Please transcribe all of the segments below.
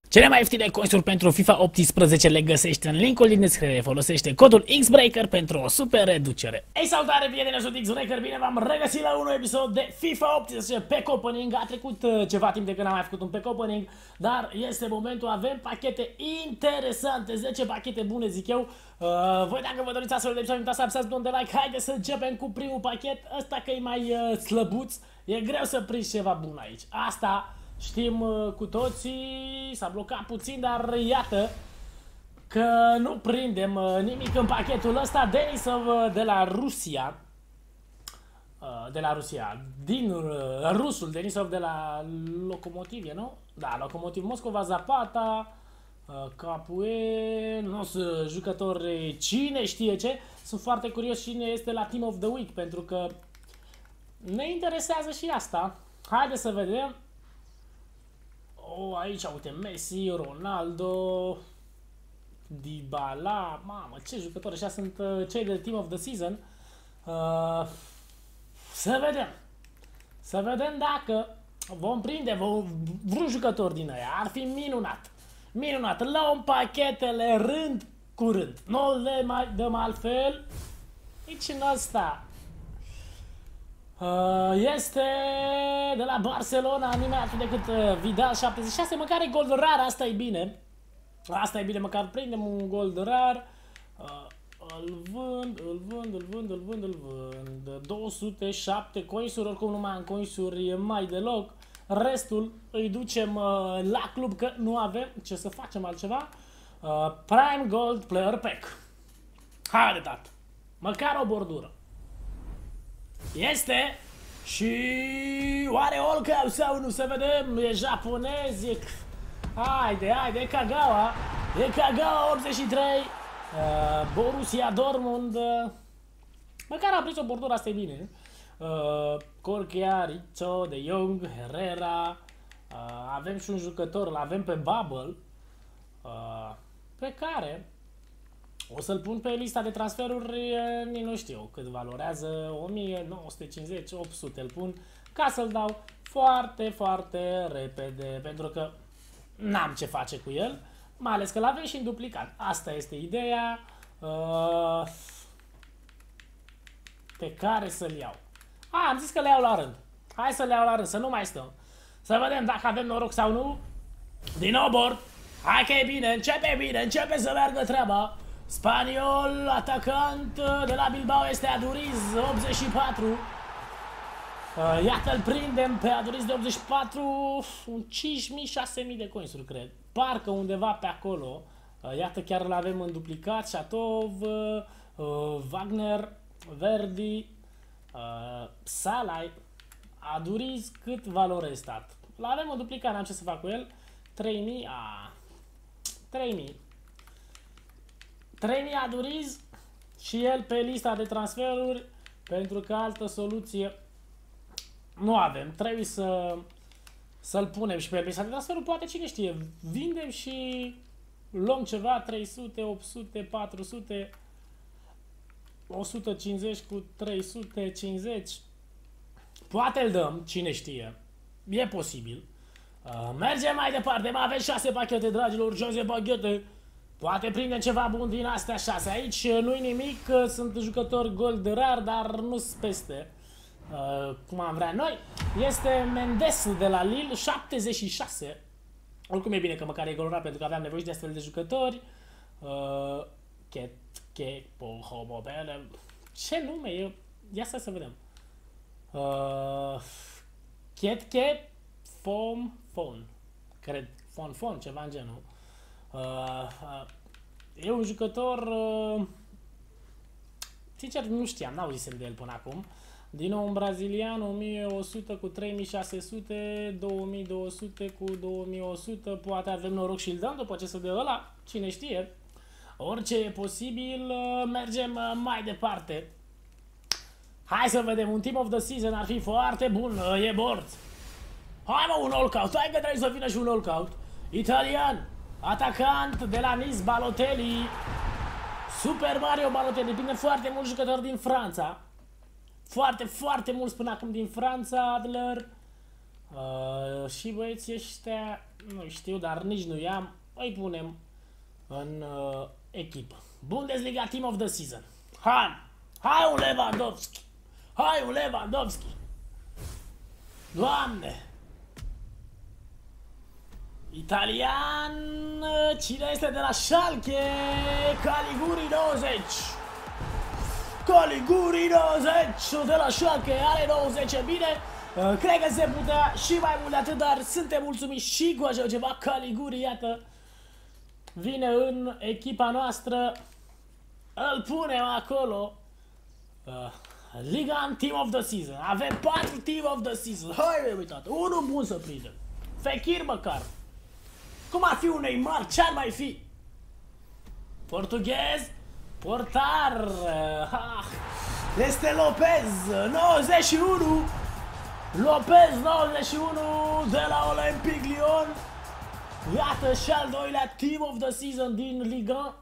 Cele mai ieftine coinsuri pentru FIFA 18 le găsești în linkul din descriere. Folosește codul XBREAKER pentru o super reducere. Ei, salutare, prieteni, sunt XBREAKER, bine v-am regăsit la un nou episod de FIFA 18 Pack Opening. A trecut ceva timp de când am mai făcut un Pack Opening, dar este momentul, avem pachete interesante, 10 pachete bune, zic eu. Voi dacă vă doriți astfel de episod, uitați să apăsați butonul de like. Haideți să începem cu primul pachet, ăsta că e mai slăbuț, e greu să prinzi ceva bun aici. Asta știm cu toții, s-a blocat puțin, dar iată că nu prindem nimic în pachetul ăsta. Denisov de la Rusia, din rusul Denisov de la Lokomotiv, nu? Da, Lokomotiv Moscova, Zapata, Capuel, nu sunt jucători cine știe ce. Sunt foarte curios cine este la Team of the Week, pentru că ne interesează și asta. Haideți să vedem. Aici, uite, Messi, Ronaldo, Dybala, mamă, ce jucători, ăștia sunt cei de Team of the Season. Să vedem dacă vom prinde vreun jucător din ăia, ar fi minunat. Minunat, luăm pachetele rând cu rând, nu le mai dăm altfel, nici în ăsta. Este de la Barcelona, nimeni altul decât Vidal 76, măcar e gold rar, asta e bine. Asta e bine, măcar prindem un gold rar. Îl vând. 207 coinsuri, oricum nu mai am coinsuri mai deloc. Restul îi ducem la club, că nu avem ce să facem altceva. Prime Gold Player Pack. Haide, tată, măcar o bordură. Este și oare Olcau sau nu, să vedem, e japonez, e... Haide, e Kagawa, 83, Borussia Dortmund, măcar a prins o bordură, asta e bine. Corchia, Rizzo, De Jong, Herrera, avem și un jucător, îl avem pe Bubble, pe care o să-l pun pe lista de transferuri, nu știu cât valorează, 1950, 800 îl pun, ca să-l dau foarte repede, pentru că n-am ce face cu el, mai ales că l-avem și în duplicat. Asta este ideea pe care să-l iau. Am zis că le iau la rând. Hai să le iau la rând, să nu mai stăm. Să vedem dacă avem noroc sau nu. Din nou board. Hai că e bine, începe să meargă treaba. Spaniol, atacant de la Bilbao este Aduriz, 84. Iată, îl prindem pe Aduriz de 84, 5.000-6.000 de coinsuri, cred. Parcă undeva pe acolo. Iată, chiar îl avem în duplicat. Șatov, Wagner, Verdi, Salai, Aduriz, cât valore stat? Îl avem în duplicat, n-am ce să fac cu el. 3.000, 3.000 Aduriz și el pe lista de transferuri, pentru că altă soluție nu avem. Trebuie să-l punem și pe lista de transferuri, poate cine știe, vindem și luăm ceva, 300, 800, 400, 150 cu 350, poate îl dăm, cine știe, e posibil. Mergem mai departe, mai avem 6 pachete, dragilor, 6 pachete. Poate prindem ceva bun din astea 6. Aici nu-i nimic, sunt jucători gold rar, dar nu-s peste cum am vrea noi. Este Mendes de la Lille, 76. Oricum e bine că măcar e gold rar, pentru că aveam nevoie de astfel de jucători. Ce nume e? Ia să vedem. Ketke Fon, cred, Fon, ceva în genul. E un jucător, sincer nu știam, n-auzisem de el până acum. Din nou un brazilian, 1100 cu 3600, 2200 cu 2100, poate avem noroc și îl dăm după ce se dă ăla, cine știe. Orice e posibil, mergem mai departe. Hai să vedem, un Team of the Season ar fi foarte bun, e board. Hai mă, un all-out, hai că trebuie să vină și un all-out. Italian, atacant de la Nice, Balotelli. Super Mario Balotelli, prinde foarte mulți jucători din Franța. Foarte mulți până acum din Franța, Adler. Și băieții ăștia Nu știu, dar nici nu i-am. Îi punem în echipă. Bundesliga Team of the Season. Hai un Lewandowski. Hai un Lewandowski. Doamne. Italian. Cine este de la Schalke? Caliguri 90. Caliguri 90 de la Schalke. Are 90, bine. Cred că se putea și mai mult de atât, dar suntem mulțumiți și cu așa ceva. Caliguri, iată, vine în echipa noastră. Îl punem acolo. Liga Team of the Season. Avem 4 Team of the Season. Hai, uitați, unul bun să prindem. Fekir măcar. Cum ar fi un Neymar? Ce-ar mai fi? Portughez. Portar. Este Lopez. 91. Lopez 91 de la Olympique Lyon. Iată și al doilea Team of the Season din Liga.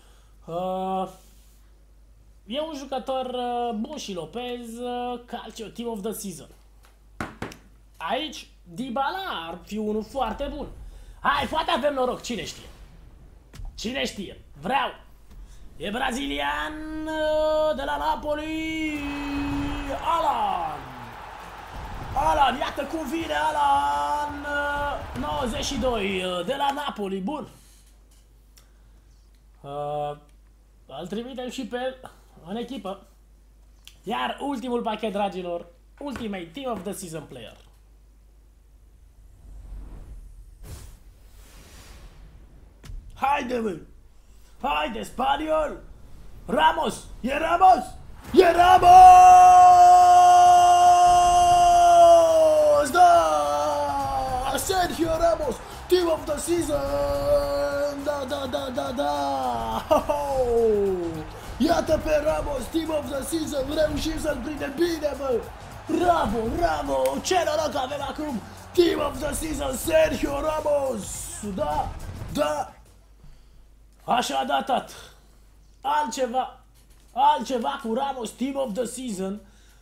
E un jucător bun și Lopez. Calcio Team of the Season. Aici Dybala ar fi unul foarte bun. Hai, poate avem noroc, cine știe. Cine știe, vreau. E brazilian de la Napoli. Alan, iată cum vine Alan. 92 de la Napoli, bun. Îl trimitem și pe el în echipă. Iar ultimul pachet, dragilor, Ultimate Team of the Season Player. Haide, mă! Haide, spaniol! Ramos! E Ramos! E Ramos! Da! Sergio Ramos! Team of the Season! Da! Iată pe Ramos, Team of the Season! Reușim să-l prindem bine, mă! Bravo! Ce noroc avem acum! Team of the Season, Sergio Ramos! Da! Așa a datat. Altceva cu Ramos, Team of the Season.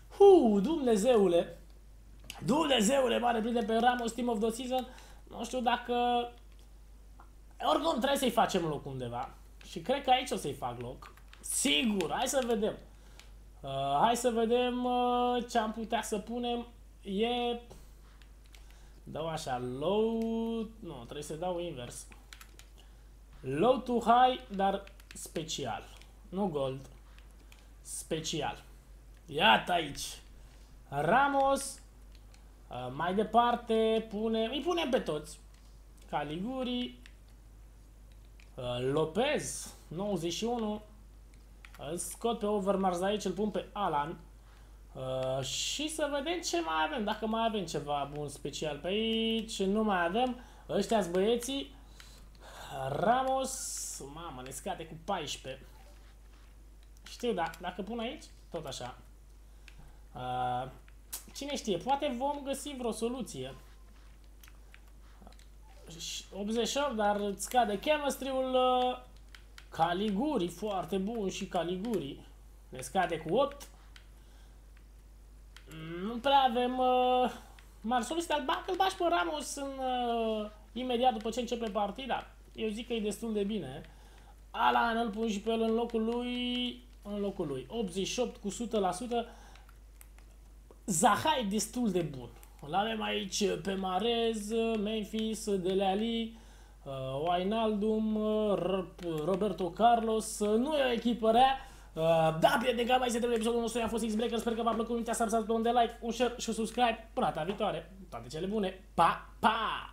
Dumnezeule, mare prinde pe Ramos, Team of the Season. Nu știu dacă... Oricum trebuie să-i facem loc undeva. Și cred că aici o să-i fac loc. Sigur, hai să vedem. Hai să vedem ce am putea să punem. Dau așa, low... Nu, trebuie să dau invers. Low to high, dar special. Nu gold. Special. Iată aici. Ramos. Mai departe îi punem pe toți. Caliguri. Lopez. 91. Îl scot pe Overmars de aici, îl pun pe Alan. Și să vedem ce mai avem. Dacă mai avem ceva bun special pe aici. Nu mai avem. Ăștia-s băieții. Ramos, mamă, ne scade cu 14. Știu, da, dacă pun aici, tot așa. Cine știe, poate vom găsi vreo soluție. 88, dar îți scade chemistry-ul. Caliguri, foarte bun și Caliguri. Ne scade cu 8. Nu prea avem mari soluții, dar dacă îl bași pe Ramos imediat după ce începe partida, eu zic că e destul de bine. Alan îl pun și pe el în locul lui. 88 cu 100%. Zaha e destul de bun. Îl avem aici pe Mahrez, Memphis, Dele Alli, Wijnaldum, Roberto Carlos. Nu e o echipă rea. Da, prieteni, cam mai se trebuie episodul nostru. Eu am fost X-Breaker, sper că v-a plăcut. Nu uitați să apăsați butonul de like, un share și un subscribe. Până data viitoare, toate cele bune. Pa!